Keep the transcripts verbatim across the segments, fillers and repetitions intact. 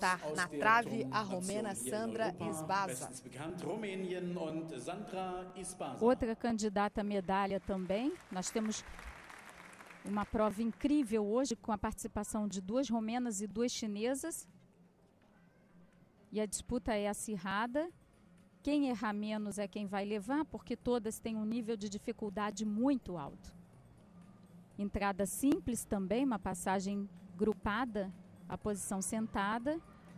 acertar na trave a romena Sandra Isbaza. Outra candidata à medalha também. Nós temos uma prova incrível hoje com a participação de duas romenas e duas chinesas. E a disputa é acirrada. Quem errar menos é quem vai levar, porque todas têm um nível de dificuldade muito alto. Entrada simples também, uma passagem grupada, a posição sentada.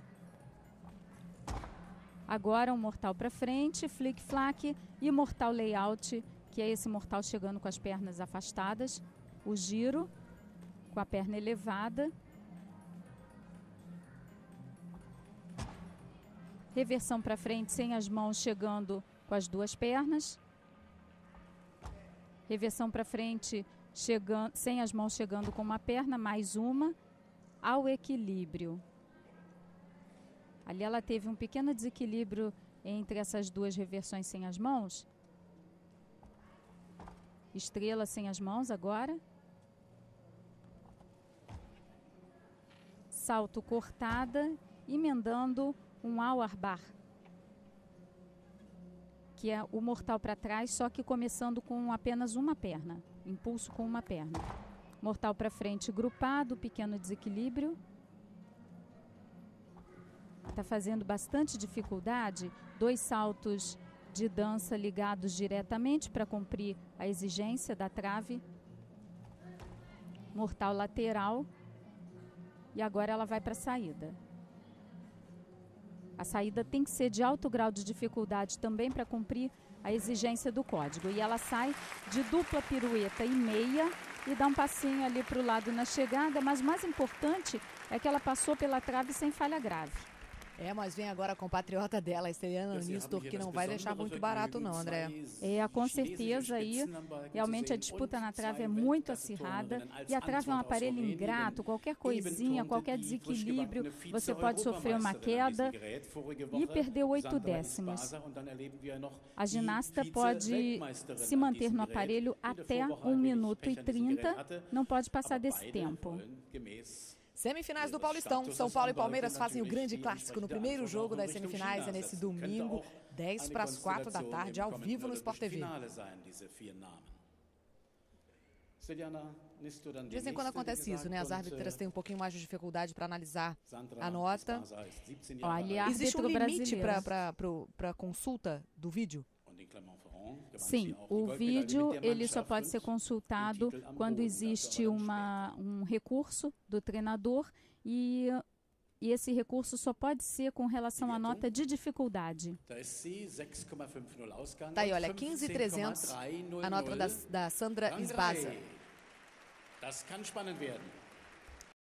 Agora um mortal para frente, flick-flack e mortal layout, que é esse mortal chegando com as pernas afastadas. O giro com a perna elevada. Reversão para frente sem as mãos chegando com as duas pernas. Reversão para frente chegando, sem as mãos chegando com uma perna, mais uma, ao equilíbrio. Ali ela teve um pequeno desequilíbrio entre essas duas reversões sem as mãos. Estrela sem as mãos agora. Salto cortada, emendando um auarbar, que é o mortal para trás, só que começando com apenas uma perna. Impulso com uma perna. Mortal para frente grupado, pequeno desequilíbrio. Está fazendo bastante dificuldade. Dois saltos de dança ligados diretamente para cumprir a exigência da trave. Mortal lateral. E agora ela vai para a saída. A saída tem que ser de alto grau de dificuldade também para cumprir a exigência do código. E ela sai de dupla pirueta e meia e dá um passinho ali para o lado na chegada. Mas o mais importante é que ela passou pela trave sem falha grave. É, mas vem agora a compatriota dela, a Esteliana Nistor, que não vai deixar muito barato não, André. É, com certeza aí, realmente a disputa na trave é muito acirrada e a trave é um aparelho ingrato, qualquer coisinha, qualquer desequilíbrio, você pode sofrer uma queda e perder oito décimos. A ginasta pode se manter no aparelho até um minuto e trinta, não pode passar desse tempo. Semifinais do Paulistão. São Paulo e Palmeiras fazem o grande clássico no primeiro jogo das semifinais. É nesse domingo, dez para as quatro da tarde, ao vivo no Sport T V. De vez em quando acontece isso, né? As árbitras têm um pouquinho mais de dificuldade para analisar a nota. Olha, existe um limite para a consulta do vídeo? Sim, o vídeo ele só pode ser consultado quando existe uma, um recurso do treinador e, e esse recurso só pode ser com relação à nota de dificuldade. Tá aí, olha, quinze mil e trezentos, a nota da, da Sandra Isbaza.